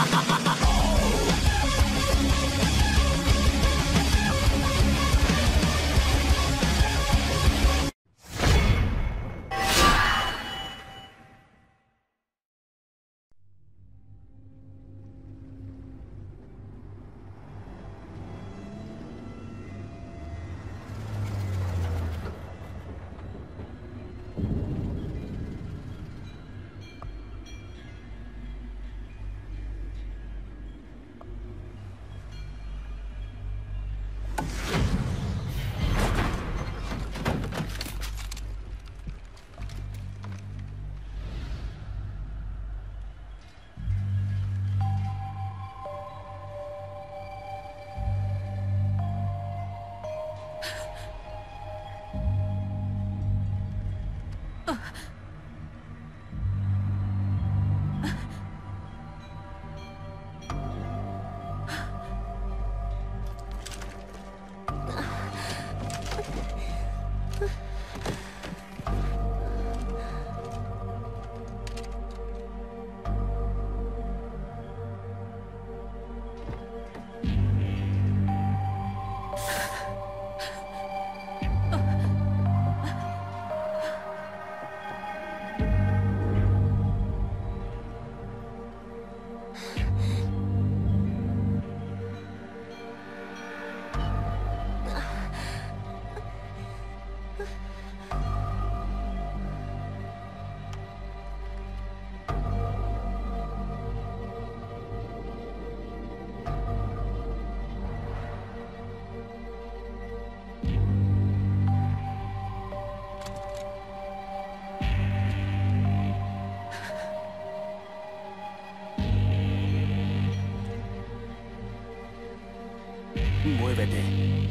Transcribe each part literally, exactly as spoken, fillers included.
Muévete.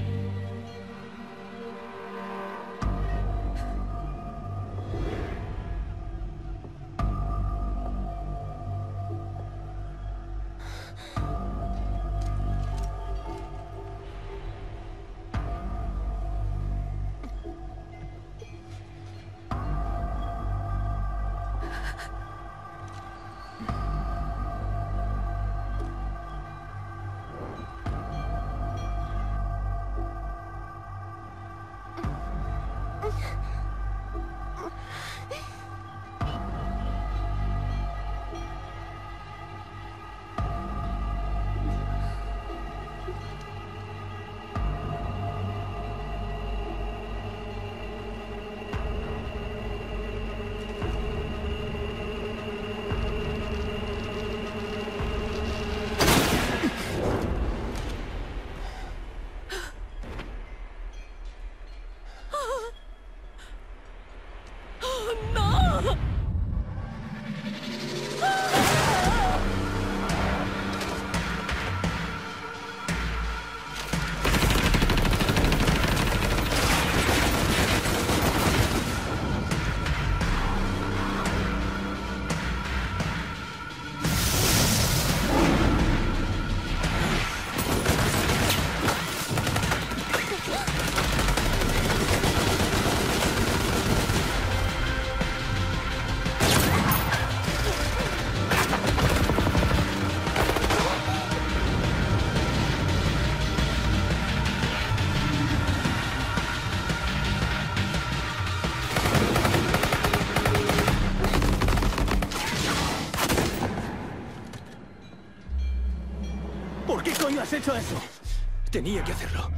¿Por qué coño has hecho eso? Tenía que hacerlo.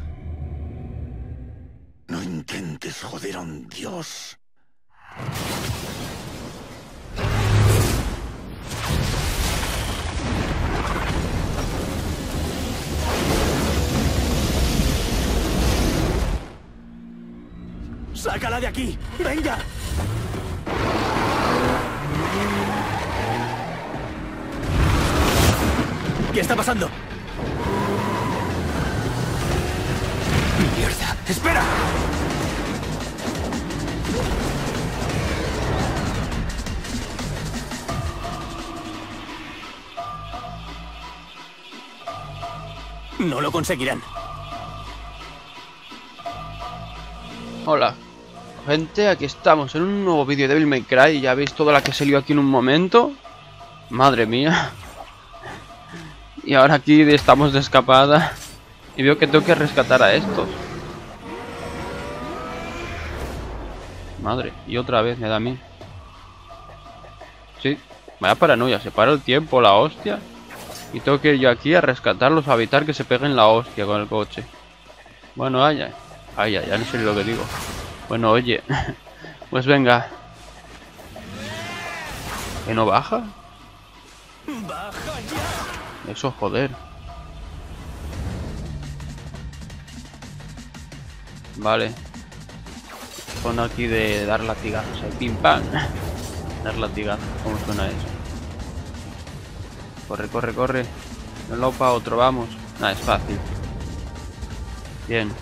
No intentes joder a un dios. ¡Sácala de aquí! ¡Venga! ¿Qué está pasando? ¡Mierda! ¡Espera! No lo conseguirán. Hola, gente, aquí estamos en un nuevo vídeo de Devil May Cry. Ya veis toda la que salió aquí en un momento. Madre mía. Y ahora aquí estamos de escapada. Y veo que tengo que rescatar a estos. Madre, y otra vez me da a mí. Sí, vaya paranoia, se para el tiempo, la hostia. Y tengo que ir yo aquí a rescatarlos, a evitar que se peguen la hostia con el coche. Bueno, ay, ay, ay, ay, ya no sé lo que digo. Bueno, oye, pues venga. ¿Que no baja? ¡Baja ya! Eso, joder. Vale. Zona aquí de dar latigazos, el pim pam. Dar latigazos, ¿cómo suena eso? Corre, corre, corre. De un lado para otro, vamos. Nada, es fácil. Bien.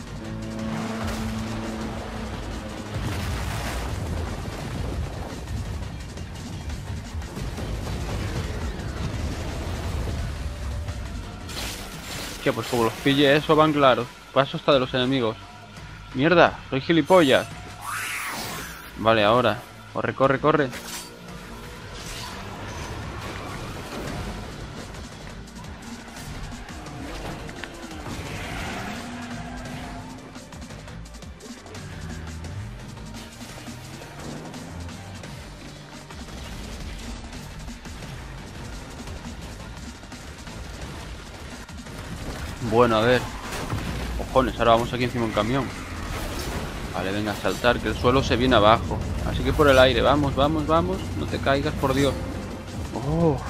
Que pues como los pille eso van claros. Paso hasta de los enemigos. Mierda, soy gilipollas. Vale, ahora. Corre, corre, corre. Bueno, a ver. Cojones, ahora vamos aquí encima de un camión. Vale, venga, a saltar, que el suelo se viene abajo. Así que por el aire, vamos, vamos, vamos. No te caigas, por Dios. Oh.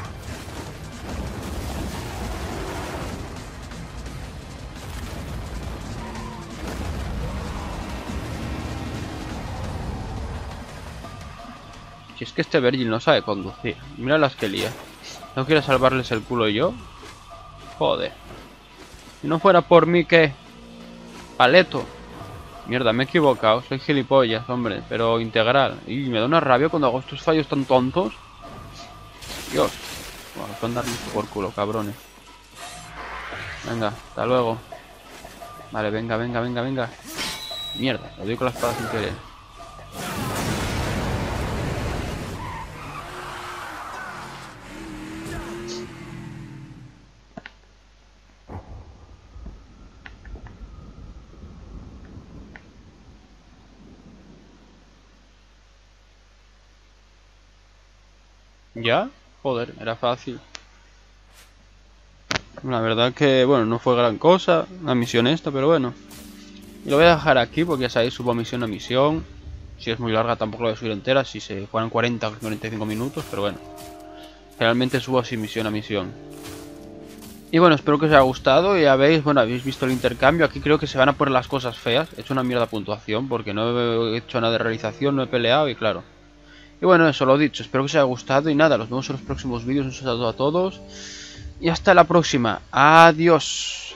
Si es que este Virgil no sabe conducir. Mira las que lía. ¿No quiere salvarles el culo yo? Joder. Si no fuera por mí, ¿qué? Paleto. Mierda, me he equivocado. Soy gilipollas, hombre. Pero integral. Y me da una rabia cuando hago estos fallos tan tontos. Dios. Bueno, van a darme por culo, cabrones. Venga, hasta luego. Vale, venga, venga, venga, venga. Mierda, lo doy con la espada sin querer. ¿Ya? Joder, era fácil. La verdad que, bueno, no fue gran cosa la misión esta, pero bueno. Y lo voy a dejar aquí porque ya sabéis, subo misión a misión. Si es muy larga tampoco lo voy a subir entera, si se fueran cuarenta o cuarenta y cinco minutos, pero bueno. Realmente subo así misión a misión. Y bueno, espero que os haya gustado. Ya veis, bueno, habéis visto el intercambio. Aquí creo que se van a poner las cosas feas. He hecho una mierda puntuación porque no he hecho nada de realización, no he peleado y claro. Y bueno, eso lo dicho, espero que os haya gustado y nada, nos vemos en los próximos vídeos, un saludo a todos y hasta la próxima, adiós.